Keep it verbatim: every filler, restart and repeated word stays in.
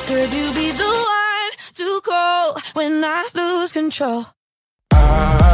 Could you be the one to call when I lose control? I